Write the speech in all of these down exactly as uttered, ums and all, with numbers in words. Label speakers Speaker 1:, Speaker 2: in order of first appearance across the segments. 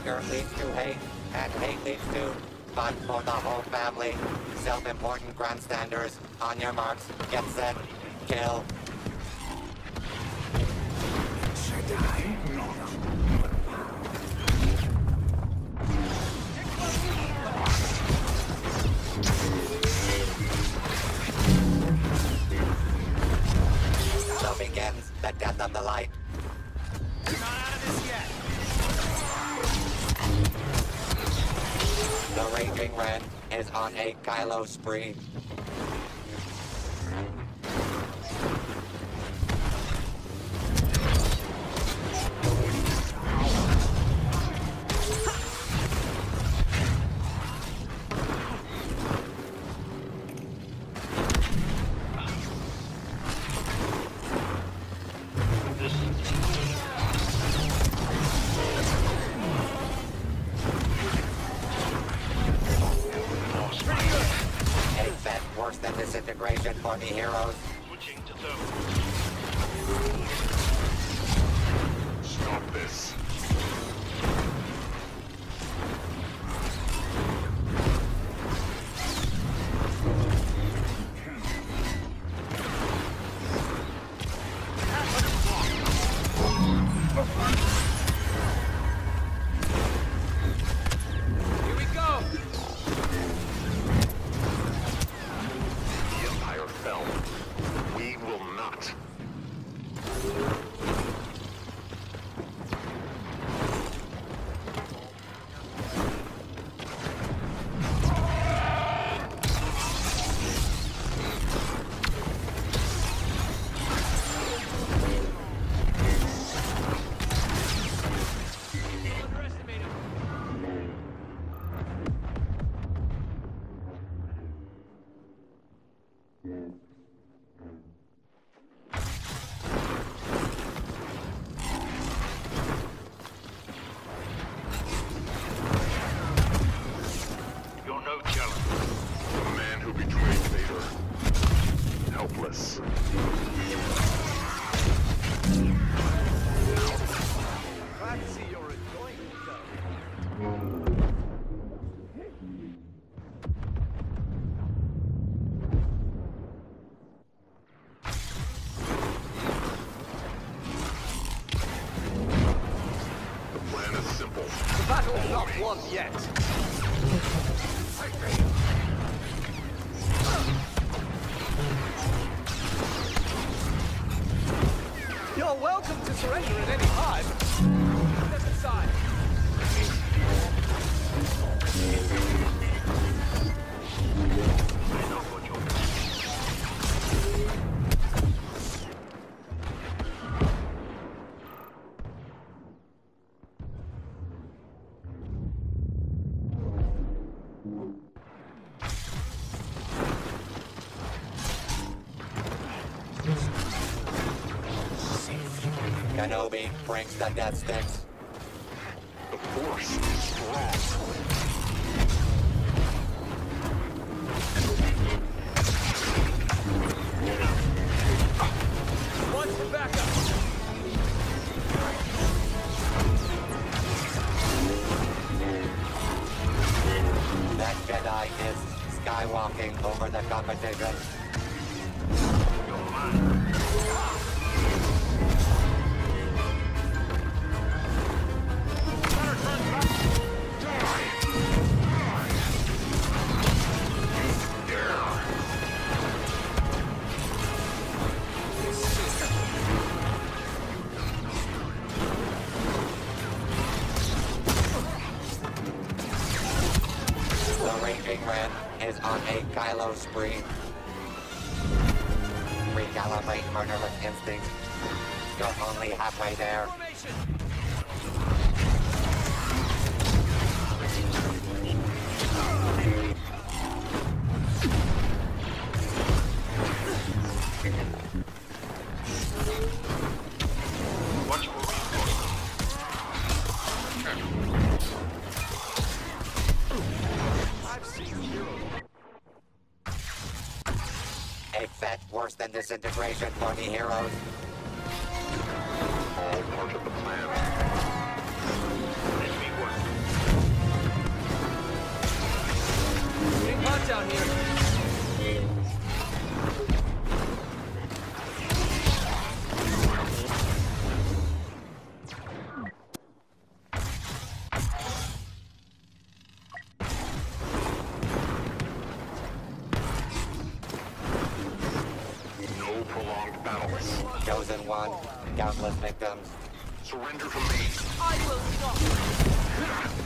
Speaker 1: Anger leads to hate, and hate leads to fun for the whole family. Self-important grandstanders. On your marks, get set, kill. So begins the death of the light.
Speaker 2: We're not out of this yet.
Speaker 1: The Raging Ren is on a Kylo spree. Worse than disintegration for the heroes.
Speaker 3: Switching to zone. Stop this.
Speaker 2: Here we go.
Speaker 3: Fell. We will not.
Speaker 2: Underestimate him.
Speaker 3: You're no challenge. The man who betrayed Vader. Helpless.
Speaker 2: Glad to see you're enjoying yourself.
Speaker 3: The plan is simple.
Speaker 2: The battle's not won yet. You're welcome to surrender at any time. Step aside.
Speaker 3: I know what you're doing.
Speaker 1: Kenobi brings the death sticks.
Speaker 3: The Force is strong.
Speaker 2: Watch for backup.
Speaker 1: That Jedi is skywalking over the competition.
Speaker 3: You're mine.
Speaker 1: The Raging Ren is on a Kylo spree. Recalibrate murderous instincts. You're only halfway there.
Speaker 2: Formation.
Speaker 3: Watch for
Speaker 2: I've seen you.
Speaker 1: A fete worse than disintegration for the heroes.
Speaker 3: all part of the plan. Let me work.
Speaker 2: Watch out here.
Speaker 3: No prolonged battles.
Speaker 1: Chosen one, countless victims.
Speaker 3: Surrender to me.
Speaker 2: I will not.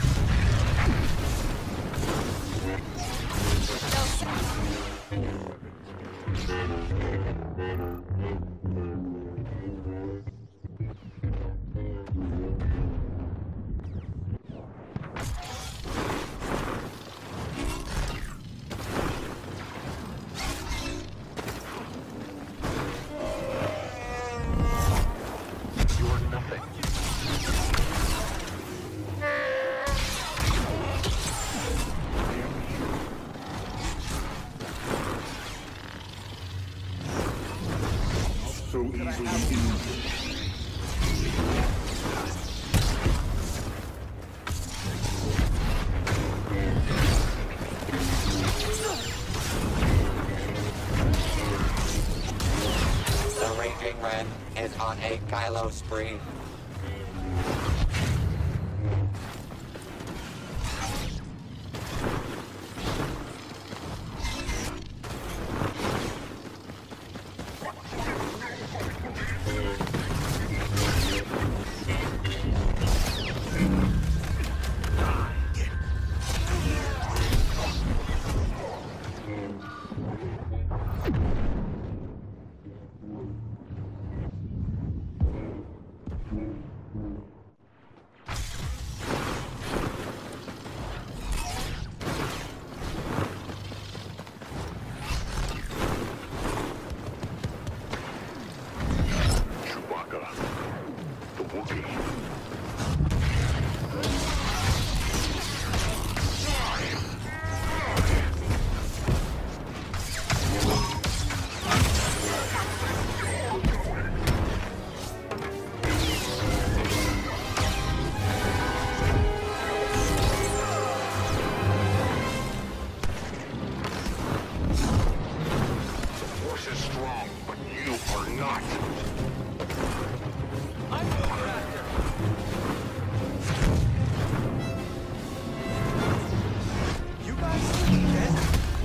Speaker 3: You're nothing.
Speaker 4: So easily injured.
Speaker 1: The Raging Red is on a Kylo spree.
Speaker 3: Chewbacca. The Wookiee. The Force is strong, but you are not.
Speaker 2: I'm going after. You guys dead?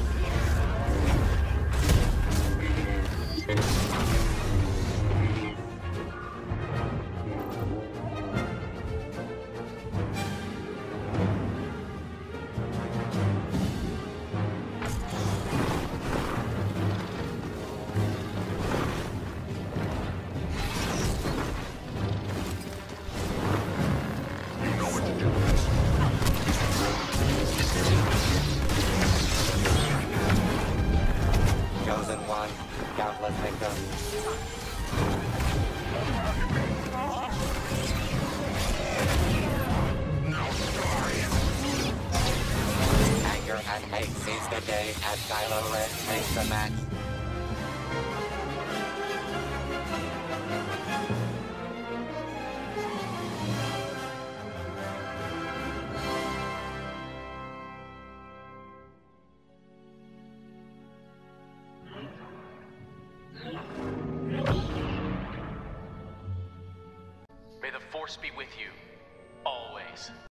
Speaker 3: You know what to do.
Speaker 1: Chosen one, countless victims.
Speaker 3: Now die.
Speaker 1: Anger and hate seize the day as Kylo Ren takes the match.
Speaker 5: May the Force be with you, always.